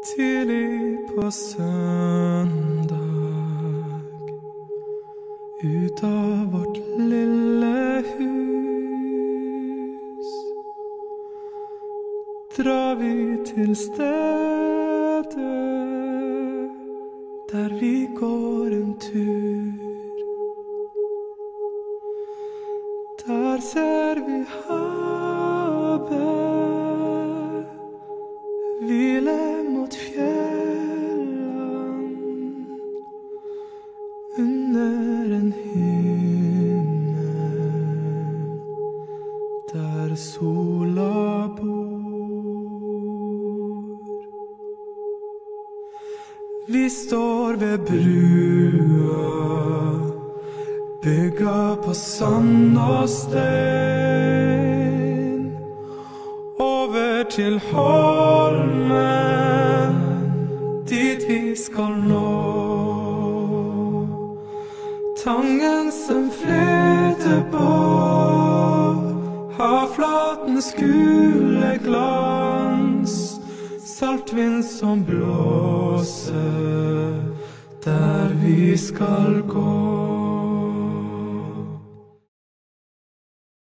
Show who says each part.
Speaker 1: Tidlig på søndag, ut av vårt lille hus, drar vi til stedet der vi går en tur. Der ser vi havet hvile mot fjellene under en himmel der sola bor. Vi står ved brua, bygga på sand og stein, over til holmen, dit vi skal nå. Tangen som flyter på, havflatens gule glans, saltvind som blåser der vi skal gå.